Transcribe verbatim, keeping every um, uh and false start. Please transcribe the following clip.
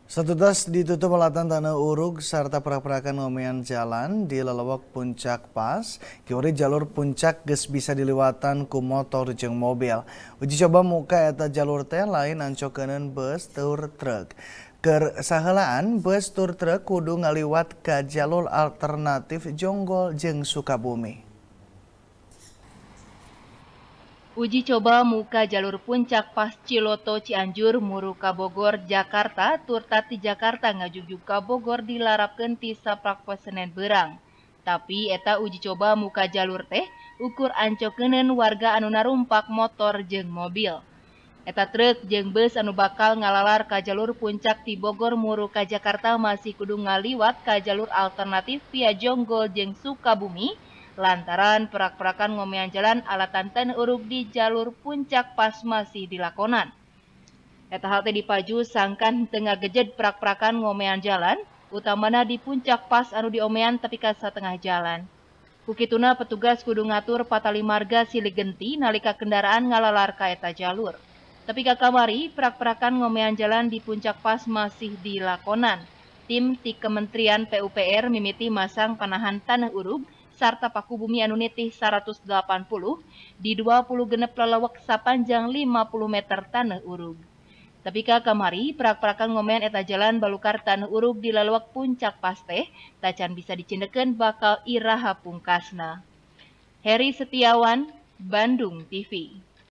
Satutas ditutup alatan tanah urug serta perak-perakan ngomean jalan di lelewak Puncak Pas, kiwari jalur puncak geus bisa diliwatan ku motor jeung mobil. Uji coba muka eta jalur teh lain ancokeun bus tur truk. Keur sahelaan bus tur truk kudu ngaliwat ka jalur alternatif Jonggol jeung Sukabumi. Uji coba muka jalur puncak Pas Ciloto Cianjur muru ka Bogor Jakarta tur tati Jakarta ngajujuk ka Bogor dilarapkeun ti saprakpos Senen beurang. Tapi eta uji coba muka jalur teh ukur ancokeuneun warga anu narumpak motor jeung mobil. Eta truk jeung bus anu bakal ngalalar ka jalur puncak ti Bogor muru ka Jakarta masih kudu ngaliwat ka jalur alternatif via Jonggol jeung Sukabumi lantaran perak-perakan ngomean jalan alatan tanah urug di jalur puncak Pas masih dilakonan. Eta hal teh dipaju sangkan teu ngagejed perak-perakan ngomean jalan, utamana di puncak Pas anu diomean tepi ka satengah jalan. Kukituna petugas kudu ngatur patali marga silih genti nalika kendaraan ngalalar ka eta jalur. Tapi ka kamari perak-perakan ngomean jalan di puncak Pas masih dilakonan. Tim ti Kementerian P U P R mimiti masang panahan tanah urug sarta paku bumi anu nitih seratus delapan puluh di dua puluh genep lelewek sapanjang lima puluh meter tanah urug. Tapi ka kamari perak-perakan ngomean eta jalan balukar tanah urug di lelewek puncak Pas teh tacan bisa dicindekeun bakal iraha pungkasna. Heri Setiawan, Bandung T V.